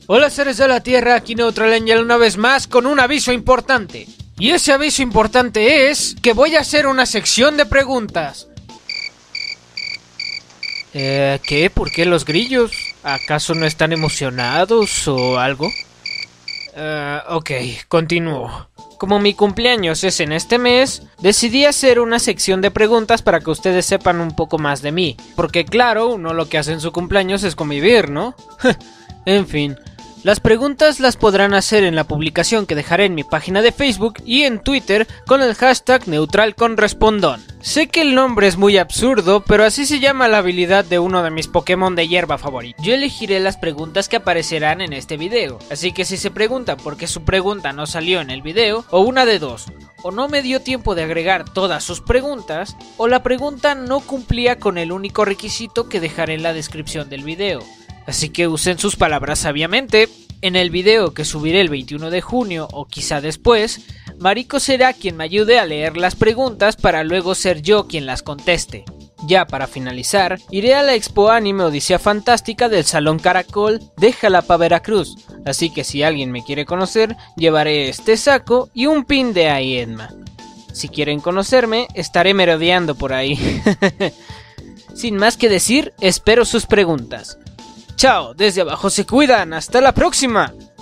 Hola seres de la Tierra, aquí Neutral Angel una vez más con un aviso importante. Y ese aviso importante es que voy a hacer una sección de preguntas. ¿Qué? ¿Por qué los grillos? ¿Acaso no están emocionados o algo? Ok, continúo. Como mi cumpleaños es en este mes, decidí hacer una sección de preguntas para que ustedes sepan un poco más de mí. Porque claro, uno lo que hace en su cumpleaños es convivir, ¿no? En fin. Las preguntas las podrán hacer en la publicación que dejaré en mi página de Facebook y en Twitter con el hashtag #NeutralConRespondón. Sé que el nombre es muy absurdo, pero así se llama la habilidad de uno de mis Pokémon de hierba favoritos. Yo elegiré las preguntas que aparecerán en este video, así que si se preguntan por qué su pregunta no salió en el video, o una de dos, o no me dio tiempo de agregar todas sus preguntas, o la pregunta no cumplía con el único requisito que dejaré en la descripción del video. Así que usen sus palabras sabiamente. En el video que subiré el 21 de junio o quizá después, Mariko será quien me ayude a leer las preguntas para luego ser yo quien las conteste. Ya para finalizar, iré a la Expo Anime Odisea Fantástica del Salón Caracol de Jalapa, Veracruz. Así que si alguien me quiere conocer, llevaré este saco y un pin de Aienma. Si quieren conocerme, estaré merodeando por ahí. Sin más que decir, espero sus preguntas. Chao, desde abajo se cuidan, hasta la próxima.